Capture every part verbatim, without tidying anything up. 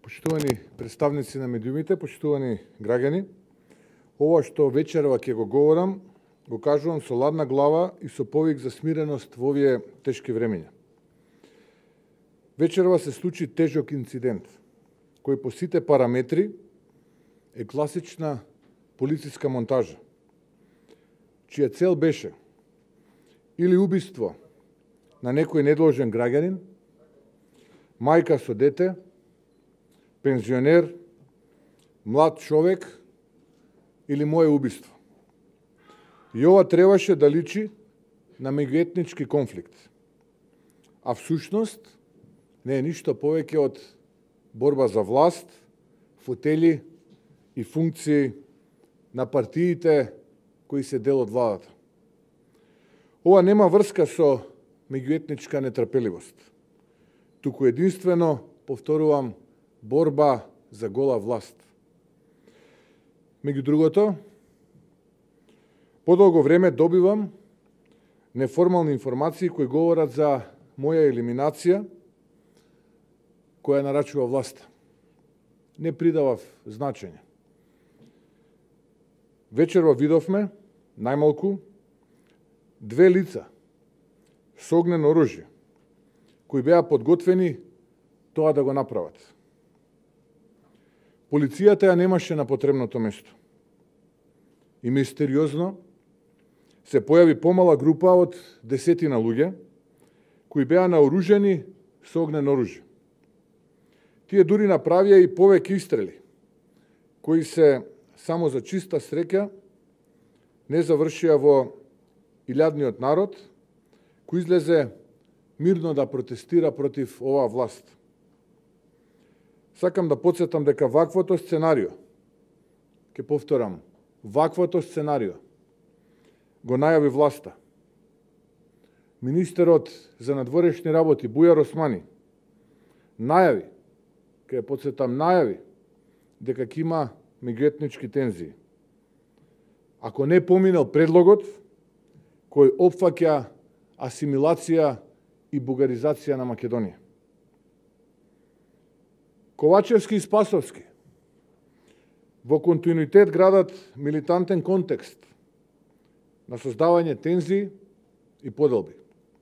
Почитувани представници на медиумите, почитувани граѓани, ова што вечерва ќе го говорам, го кажувам со ладна глава и со повик за смиреност во овие тешки времења. Вечерва се случи тежок инцидент, кој по сите параметри е класична полициска монтажа, чија цел беше или убиство на некој недолжен граѓанин, мајка со дете, пензионер, млад човек или мое убиство. И ова требаше да личи на меѓуетнички конфликт. А всушност не е ништо повеќе од борба за власт, фотели и функции на партиите кои се дел од владата. Ова нема врска со меѓуетничка нетрпеливост, туку единствено, повторувам, борба за гола власт. Меѓу другото, подолго време добивам неформални информации кои говорат за моја елиминација, која нарачува власта. Не придавав значење. Вечерва видовме, најмалку, две лица со огнено оружје, кои беа подготвени тоа да го направат. Полицијата ја немаше на потребното место. И мистериозно се појави помала група од десетина луѓе, кои беа наоружени со огнено оружје. Тие дури направија и повеќе истрели, кои се само за чиста среќа не завршија во илјадниот народ, кој излезе мирно да протестира против оваа власт. Сакам да подсетам дека ваквото сценарио, ќе повторам, ваквото сценарио го најави власта. Министерот за надворешни работи Бујар Османи најави, ќе подсетам, најави дека ќе има меѓуетнички тензии. Ако не поминал предлогот кој опфаќа асимилација и бугаризација на Македонија. Ковачевски и Спасовски во континуитет градат милитантен контекст на создавање тензии и поделби.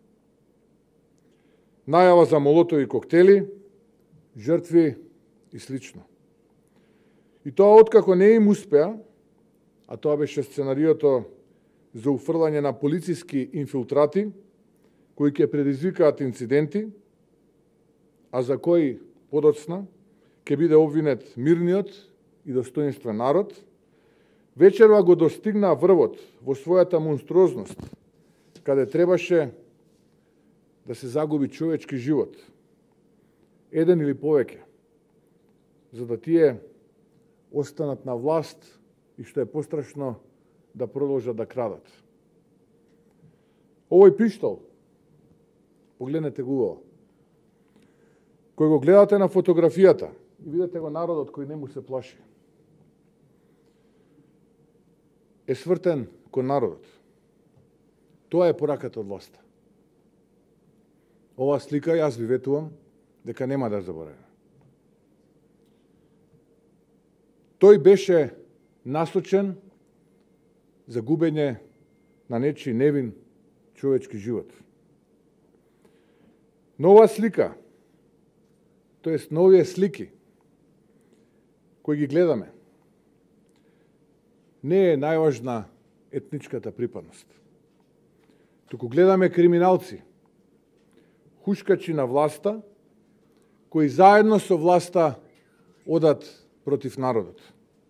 Најава за молотови коктели, жртви и слично. И тоа откако не им успеа, а тоа беше сценариото за уфрлање на полициски инфилтрати, кои ќе предизвикаат инциденти, а за кои подоцна ќе биде обвинет мирниот и достоинствен народ, вечерва го достигна врвот во својата монструозност, каде требаше да се загуби човечки живот, еден или повеќе, за да тие останат на власт и, што е пострашно, да продолжат да крадат. Овој пиштол, погледнете го ово, кој го гледате на фотографијата, и видите го народот кој не му се плаши, е свртен кон народот. Тоа е пораката од власта. Ова слика, јас ви ветувам, дека нема да забораваме. Тој беше насочен за губење на нечи невин човечки живот. Но оваа слика, тоест на овие слики, кои ги гледаме, не е најважна етничката припадност. Туку гледаме криминалци, хушкачи на власта, кои заедно со власта одат против народот.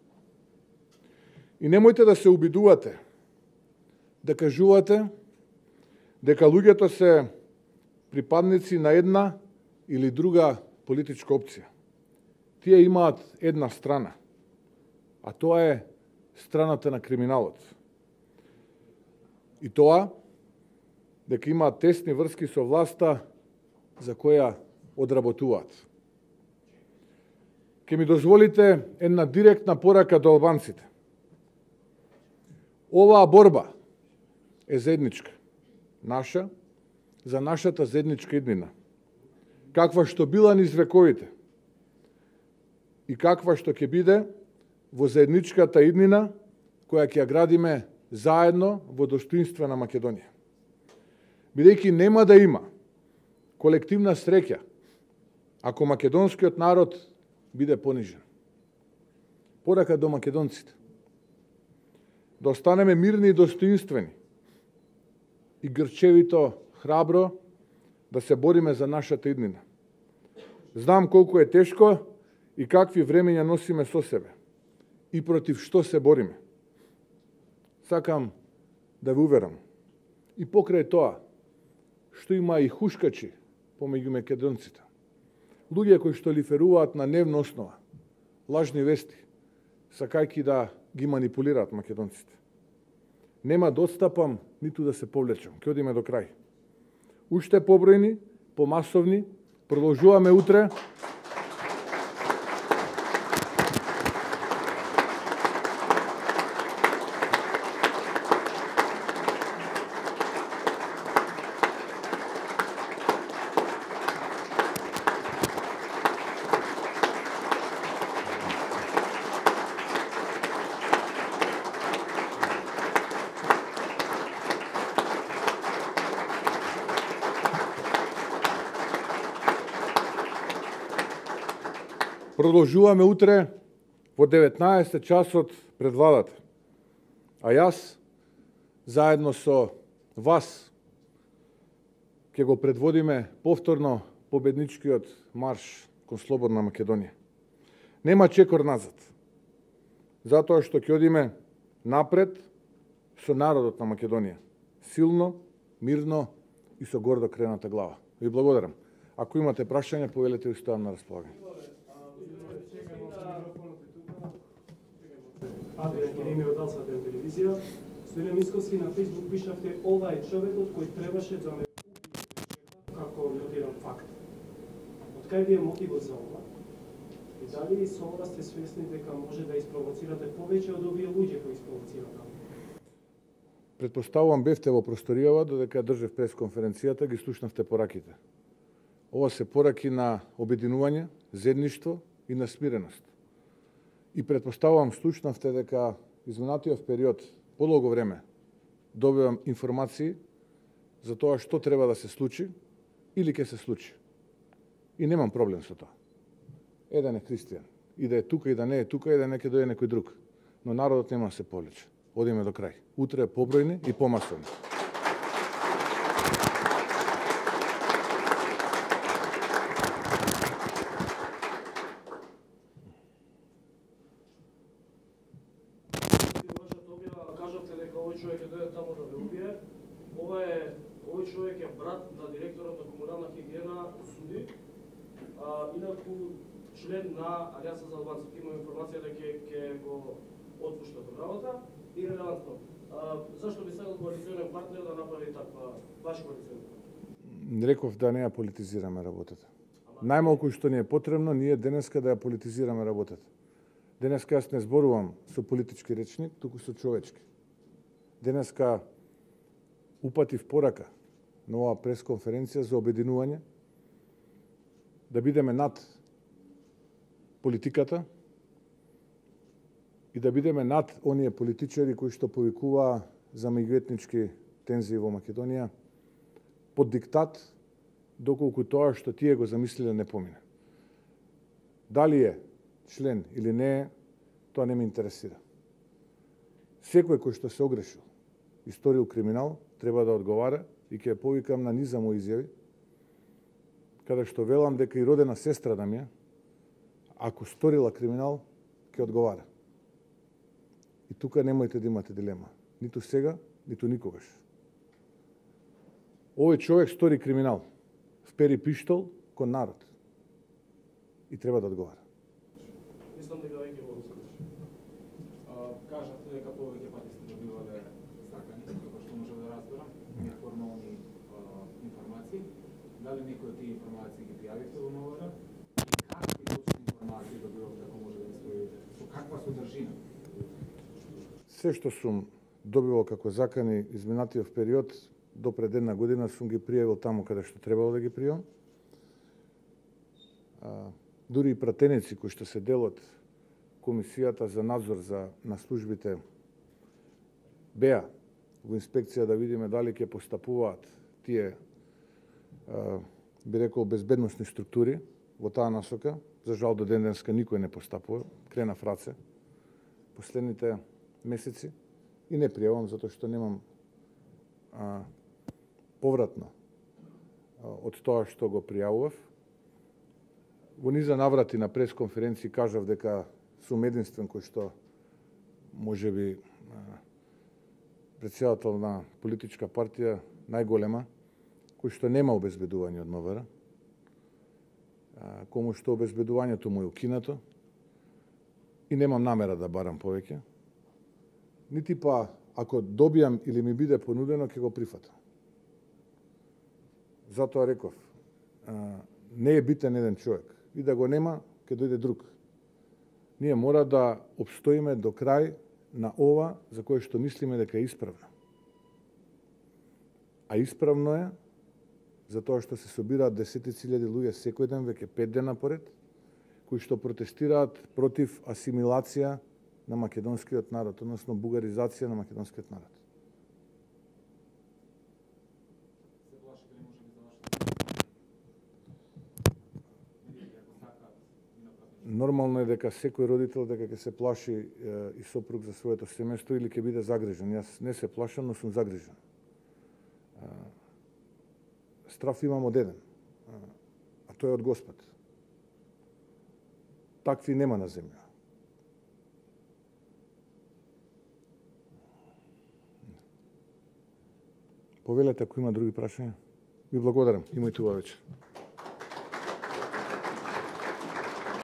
И немојте да се обидувате, да кажувате дека луѓето се припадници на една или друга политичка опција. Тие имаат една страна, а тоа е страната на криминалот. И тоа дека имаат тесни врски со власта за која одработуваат. Ке ми дозволите една директна порака до албанците. Оваа борба е заедничка, наша, за нашата заедничка иднина, каква што била низ вековите. и каква што ќе биде во заедничката иднина која ќе ја градиме заедно во достоинствена Македонија. Бидејќи нема да има колективна среќа ако македонскиот народ биде понижен. Порака до македонците да останеме мирни и достоинствени и грчевито, храбро да се бориме за нашата иднина. Знам колку е тешко и какви времења носиме со себе и против што се бориме. Сакам да ве уверам и покрај тоа што има и хушкачи помеѓу македонците, луѓе кои што лиферуваат на дневна основа лажни вести, сакајќи да ги манипулираат македонците. Нема да отстапам, ниту да се повлечам. Ќе одиме до крај. Уште побројни, помасовни, продолжуваме утре. Продолжуваме утре во деветнаесет часот пред владата. А јас, заедно со вас, ќе го предводиме повторно победничкиот марш кон слободна Македонија. Нема чекор назад, затоа што ќе одиме напред со народот на Македонија. Силно, мирно и со гордо крената глава. Ви благодарам. Ако имате прашања, повелете, ви стојам на располагање. Адриан Кереми од Алсатен телевизија. Стојан Мисковски на Фејсбук пишавте ова е човекот кој требаше да ме како нотиран факт. Од кај ви е мотивот за ова? И дали со ова сте свесни дека може да испровоцирате повеќе од овие луѓе кои испровоцирате? Предпоставувам бевте во просторијава додека држев пресконференцијата, ги слушнавте пораките. Ова се пораки на обединување, заедништво и на смиреност. И предпоставувам слушнавте дека изминатиот период подолго време добивам информации за тоа што треба да се случи или ќе се случи. И немам проблем со тоа. Еден е христијан. И да е тука, и да не е тука, и да не ќе дојде некој друг. Но народот нема да се повлече. Одиме до крај. Утре е побројни и помасовни. Овој човек е брат на директорот на комунална хигиена суди, а, инаку член на Алијанса за албанците. Има информација дека ќе го отпуштат од работа и релевантно. А, зашто би сакал коалиционен партнер да направи таква ваш коалиционен партнер? Реков да не ја политизираме работата. Најмалку што ни е потребно, ние денеска да ја политизираме работата. Денеска јас не зборувам со политички речник, туку со човечки. Денеска упатив порака на оваа пресконференција за обединување, да бидеме над политиката и да бидеме над оние политичари кои што повикуваа за меѓуетнички тензии во Македонија под диктат, доколку тоа што тие го замислиле не помине. Дали е член или не е, тоа не ме интересира. Секој кој што се огрешил и сторил криминал, треба да одговара и ќе повикам на низа мои изјави, каде што велам дека и родена сестра да ми е, ако сторила криминал, ќе одговара. И тука немојте да имате дилема. Ниту сега, ниту никогаш. Овој човек стори криминал, впери пиштол кон народ. И треба да одговара. Мислам дека веќе го скажеш. Кажавте дека повеќе пати сте добивале стакани, како што може да разберам, неформални информации. Дали некои од тие информации ги пријавивте во МВР? И какви точни информации добивавте, ако може да ми споделите? Со каква содржина? Се што сум добивал како закани изминатиот период, до пред една година сум ги пријавил таму каде што требало да ги пријавам. дури и пратеници кои што се дел од Комисијата за надзор за на службите беа во инспекција да видиме дали ќе постапуваат тие, би рекол, безбедносни структури во таа насока. За жал до ден денеска никој не постапува, крена в раце последните месеци и не пријавам затоа што немам а, повратно а, од тоа што го пријавував. Во низа наврати на пресконференција кажав дека сум единствен кој што можеби претседател на политичка партија најголема кој што нема обезбедување од МВР, кому што обезбедувањето му е укинато и немам намера да барам повеќе, нити па ако добијам или ми биде понудено ќе го прифатам. Затоа реков, не е битен еден човек и да го нема ќе дојде друг. Ние мора да обстоиме до крај на ова за кое што мислиме дека е исправно. А исправно е затоа што се собираат десетици илјади луѓе секој ден, веќе пет дена поред, кои што протестираат против асимилација на македонскиот народ, односно бугаризација на македонскиот народ. Нормално е дека секој родител дека ќе се плаши е, и сопруг за своето семејство или ќе биде загрижен. Јас не се плашам, но сум загрижен. Страф имам од еден, а тој е од Господ. Такви нема на земја. Повелете ако има други прашања. Ви благодарам. Имајте убава вечер.